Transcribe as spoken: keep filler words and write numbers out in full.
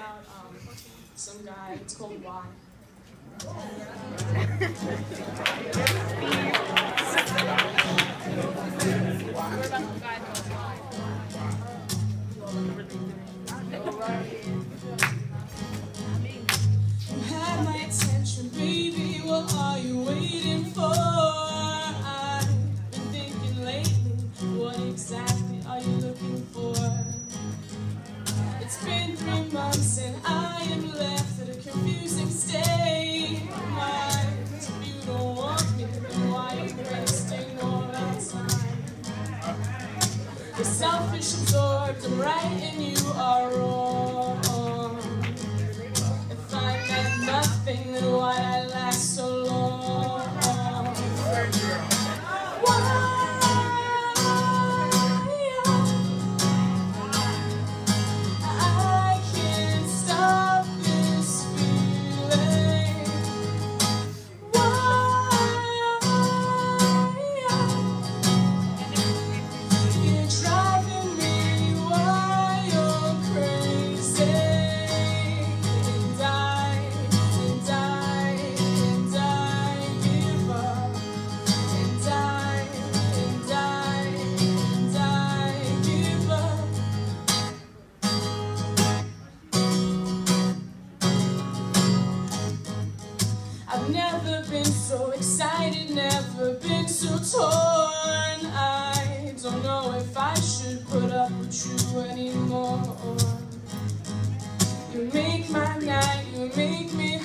about um, some guy. It's called Why. You had my attention, baby. What are you waiting for? I've been thinking lately. What exactly are you looking for? It's been three months and I am left at a confusing state. Why? If you don't want me, then why are you wasting all our time? You're selfish, absorbed, I'm right and you are wrong. If I meant nothing, then why'd I last so long? Why? I've never been so excited, never been so torn. I don't know if I should put up with you anymore. You make my night, you make me